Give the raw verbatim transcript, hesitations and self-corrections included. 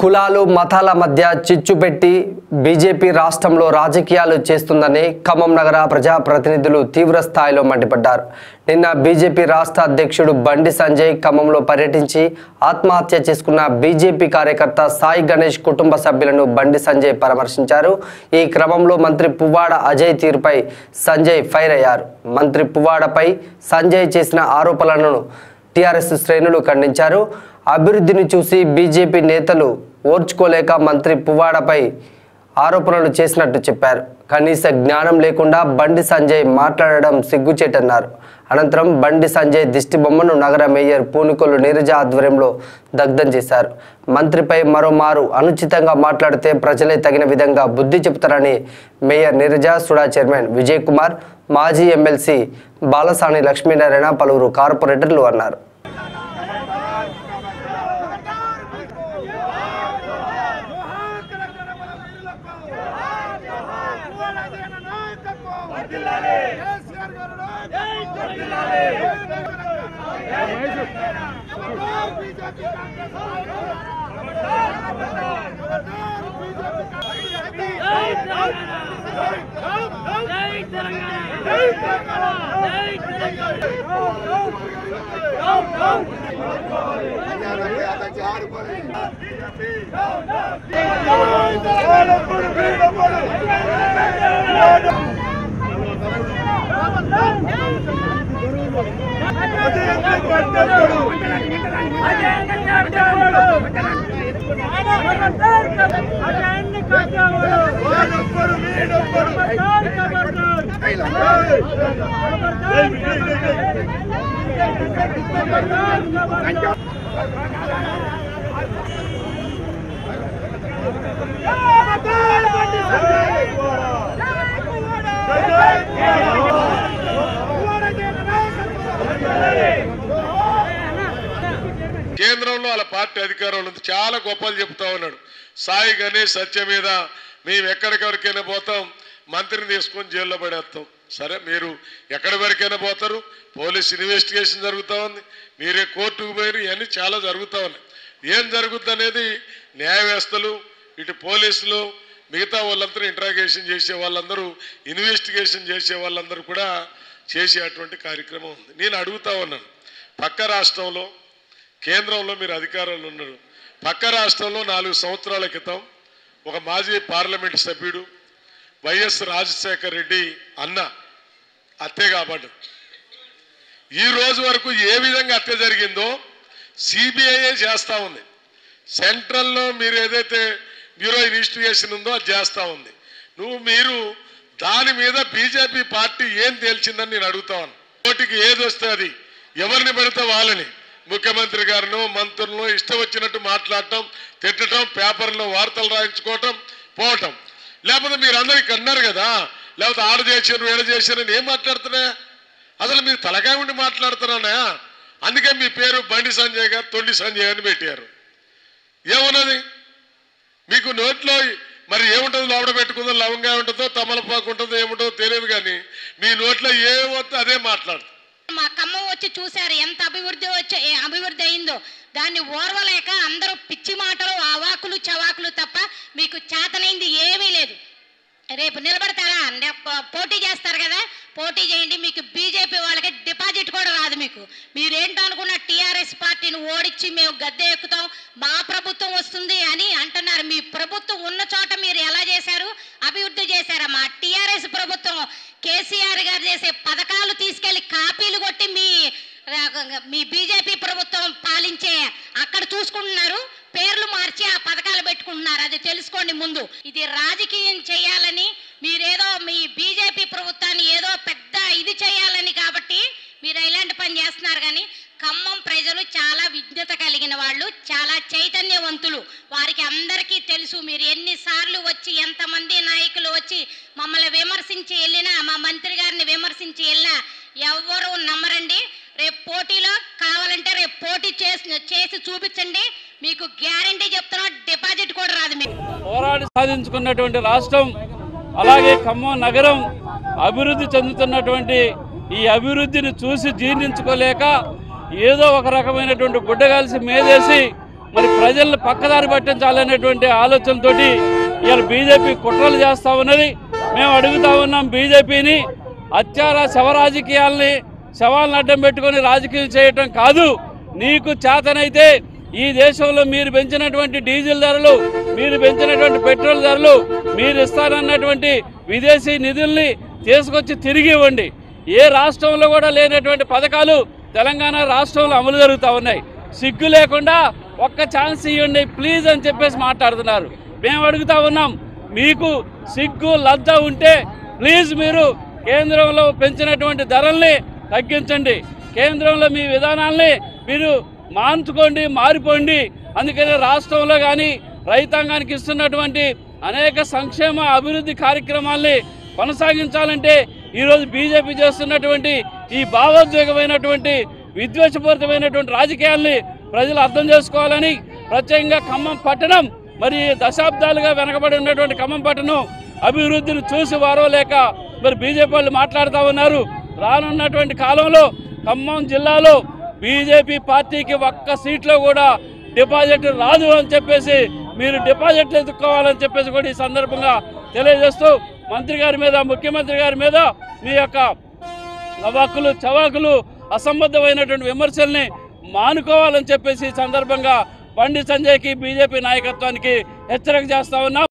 కులాలు మతాల మధ్య చిచ్చు పెట్టి బీజేపీ రాష్ట్రంలో రాజకీయాలు చేస్తుందని ఖమ్మం నగర ప్రజా ప్రతినిధులు తీవ్ర స్థాయిలో మండిపడ్డారు. నిన్న బీజేపీ రాష్ట్ర అధ్యక్షుడు బండి సంజయ్ ఖమ్మంలో పర్యటించి ఆత్మహత్య చేసుకున్న బీజేపీ కార్యకర్త సాయి గణేష్ కుటుంబ సభ్యులను బండి సంజయ్ పరామర్శించారు. ఈ క్రమంలో మంత్రి పువ్వాడ అజయ్ తీరుపై సంజయ్ ఫైర్ అయ్యారు. మంత్రి పువ్వాడపై సంజయ్ చేసిన ఆరోపణలను టీఆర్ఎస్ శ్రేణులు ఖండించారు. అభివృద్ధిని చూసి బీజేపీ నేతలు ఓర్చుకోలేక మంత్రి పువ్వాడపై ఆరోపణలు చేసినట్టు చెప్పారు. కనీస జ్ఞానం లేకుండా బండి సంజయ్ మాట్లాడడం సిగ్గుచేటన్నారు. అనంతరం బండి సంజయ్ దిష్టిబొమ్మను నగర మేయర్ పూనుకొల్లు నీరజ ఆధ్వర్యంలో దగ్ధం చేశారు. మంత్రిపై మరోమారు అనుచితంగా మాట్లాడితే ప్రజలే తగిన విధంగా బుద్ధి చెబుతారని మేయర్ నీరజ, సుడా చైర్మన్ విజయ్ కుమార్, మాజీ ఎమ్మెల్సీ బాలసాని లక్ష్మీనారాయణ, పలువురు కార్పొరేటర్లు అన్నారు. కేంద్రంలో వాళ్ళ పార్టీ అధికారంలో చాలా గొప్పలు చెప్తా ఉన్నాడు. సాయి గణేష్ హత్య మీద మేము ఎక్కడికెవరికైనా పోతాం, మంత్రిని తీసుకొని జైల్లో పడేస్తాం. సరే, మీరు ఎక్కడి వరకైనా పోతారు, పోలీస్ ఇన్వెస్టిగేషన్ జరుగుతూ ఉంది, మీరే కోర్టుకు పోయారు, ఇవన్నీ చాలా జరుగుతూ ఉన్నాయి. ఏం జరుగుద్ది అనేది న్యాయ వ్యవస్థలు, ఇటు పోలీసులు, మిగతా వాళ్ళందరూ ఇంట్రాగేషన్ చేసే వాళ్ళందరూ, ఇన్వెస్టిగేషన్ చేసే వాళ్ళందరూ కూడా చేసేటువంటి కార్యక్రమం ఉంది. నేను అడుగుతా ఉన్నాను, పక్క రాష్ట్రంలో కేంద్రంలో మీరు అధికారంలో ఉన్నారు. పక్క రాష్ట్రంలో నాలుగు సంవత్సరాల క్రితం ఒక మాజీ పార్లమెంట్ సభ్యుడు వైఎస్ రాజశేఖర రెడ్డి అన్న హత్య కాబట్టి ఈ రోజు వరకు ఏ విధంగా హత్య జరిగిందో సిబిఐ చేస్తూ ఉంది. సెంట్రల్లో మీరు ఏదైతే బ్యూరో ఇన్వెస్టిగేషన్ ఉందో అది చేస్తూ ఉంది. నువ్వు మీరు దాని మీద బీజేపీ పార్టీ ఏం తేల్చిందని నేను అడుగుతాను. కోటికి ఏది వస్తే అది, ఎవరిని పెడితే వాళ్ళని, ముఖ్యమంత్రి గారిను మంత్రులను ఇష్టం వచ్చినట్టు మాట్లాడటం, తిట్టడం, పేపర్లో వార్తలు రాయించుకోవటం, పోవటం. లేకపోతే మీరు అందరూ ఇక్కడ అన్నారు కదా, లేకపోతే ఆడ చేశారు ఏడ చేశారు అని ఏం మాట్లాడుతున్నా? అసలు మీరు తలకాయ ఉండి మాట్లాడుతున్నానా? అందుకే మీ పేరు బండి సంజయ్ గారు తొండి సంజయ్ అని పెట్టారు. ఏమున్నది మీకు నోట్లో? మరి ఏముంటుందో లోపల పెట్టుకుందో, లవంగా ఉంటుందో, తమలపాకు ఉంటుందో, ఏముంటుందో తెలియదు, కానీ మీ నోట్లో ఏమవుతుందో అదే మాట్లాడుతుంది. మా ఖమ్మం వచ్చి చూశారు ఎంత అభివృద్ధి వచ్చి అభివృద్ధి అయిందో. దాన్ని ఓర్వలేక అందరూ పిచ్చి మాటలు, అవాకులు చవాకులు తప్ప మీకు చేతనైంది ఏమీ లేదు. రేపు నిలబడతారా? పోటీ చేస్తారు కదా, పోటీ చేయండి. మీకు బీజేపీ వాళ్ళకి డిపాజిట్ కూడా రాదు. మీకు మీరేంటో అనుకున్న టీఆర్ఎస్ పార్టీని ఓడించి మేము గద్దె ఎక్కుతాం, మా ప్రభుత్వం వస్తుంది అని అంటున్నారు. మీ ప్రభుత్వం ఉన్న చోట మీరు ఎలా చేశారు? అభివృద్ధి చేశారా? మా టీఆర్ఎస్ ప్రభుత్వం కేసీఆర్ గారు చేసే పథకాలు తీసుకెళ్లి కాపీలు కొట్టి మీ మీ బీజేపీ ప్రభుత్వం పాలించే అక్కడ చూసుకుంటున్నారు, పేర్లు మార్చి ఆ పథకాలు పెట్టుకుంటున్నారు. అది తెలుసుకోండి ముందు. ఇది రాజకీయం చేయాలని మీరేదో మీ బీజేపీ ప్రభుత్వాన్ని ఏదో పెద్ద ఇది చేయాలని కాబట్టి మీరు ఇలాంటి పని చేస్తున్నారు. కానీ ఖమ్మం ప్రజలు చాలా విజ్ఞత కలిగిన వాళ్ళు, చాలా చైతన్యవంతులు. వారికి అందరికీ తెలుసు. మీరు ఎన్నిసార్లు వచ్చి, ఎంతమంది నాయకులు వచ్చి మమ్మల్ని విమర్శించి వెళ్ళినా, మా మంత్రి గారిని విమర్శించి వెళ్ళినా ఎవరు నమ్మరండి. రేపు పోటీలో కావాలంటే రేపు పోటీ చేసి చేసి చూపించండి, మీకు గ్యారంటీ చెప్తున్నా, డిపాజిట్ కూడా రాదు. మీకు పోరాడి సాధించుకున్నటువంటి రాష్ట్రం, అలాగే ఖమ్మం నగరం అభివృద్ధి చెందుతున్నటువంటి ఈ అభివృద్ధిని చూసి జీర్ణించుకోలేక ఏదో ఒక రకమైనటువంటి గుడ్డగాల్సి మేదేసి మరి ప్రజలను పక్కదారి పట్టించాలనేటువంటి ఆలోచనతోటి ఇవాళ బీజేపీ కుట్రలు చేస్తూ ఉన్నది. మేము అడుగుతా ఉన్నాం బీజేపీని, అత్యార శవ రాజకీయాల్ని శవాలను అడ్డం పెట్టుకొని రాజకీయం చేయటం కాదు. నీకు చేతనైతే ఈ దేశంలో మీరు పెంచినటువంటి డీజిల్ ధరలు, మీరు పెంచినటువంటి పెట్రోల్ ధరలు, మీరు ఇస్తారన్నటువంటి విదేశీ నిధుల్ని తీసుకొచ్చి తిరిగి ఇవ్వండి. ఏ రాష్ట్రంలో కూడా లేనటువంటి పథకాలు తెలంగాణ రాష్ట్రంలో అమలు జరుగుతూ ఉన్నాయి. సిగ్గు లేకుండా ఒక్క ఛాన్స్ ఇవ్వండి ప్లీజ్ అని చెప్పేసి మాట్లాడుతున్నారు. మేము అడుగుతా ఉన్నాం, మీకు సిగ్గు లజ్జ ఉంటే ప్లీజ్ మీరు కేంద్రంలో పెంచినటువంటి ధరల్ని తగ్గించండి. కేంద్రంలో మీ విధానాల్ని మీరు మార్చుకోండి, మారిపోండి. అందుకని రాష్ట్రంలో కానీ రైతాంగానికి ఇస్తున్నటువంటి అనేక సంక్షేమ అభివృద్ధి కార్యక్రమాల్ని కొనసాగించాలంటే ఈరోజు బీజేపీ చేస్తున్నటువంటి ఈ భావోద్వేగమైనటువంటి విద్వేషపూరితమైనటువంటి రాజకీయాల్ని ప్రజలు అర్థం చేసుకోవాలని ప్రత్యేకంగా ఖమ్మం పట్టణం మరి దశాబ్దాలుగా వెనకబడి ఉన్నటువంటి ఖమ్మం పట్టణం అభివృద్ధిని చూసి వారో లేక మరి బీజేపీ వాళ్ళు మాట్లాడుతూ ఉన్నారు. రానున్నటువంటి కాలంలో ఖమ్మం జిల్లాలో బీజేపీ పార్టీకి ఒక్క సీట్లో కూడా డిపాజిట్ రాదు అని చెప్పేసి మీరు డిపాజిట్లు ఎత్తుక్కోవాలని చెప్పేసి కూడా ఈ సందర్భంగా తెలియజేస్తూ మంత్రి గారి మీద, ముఖ్యమంత్రి గారి మీద మీ యొక్క నవాకులు చవాకులు అసంబద్ధమైనటువంటి విమర్శల్ని మానుకోవాలని చెప్పేసి ఈ సందర్భంగా బండి సంజయ్కి బీజేపీ నాయకత్వానికి హెచ్చరిక చేస్తా ఉన్నాం.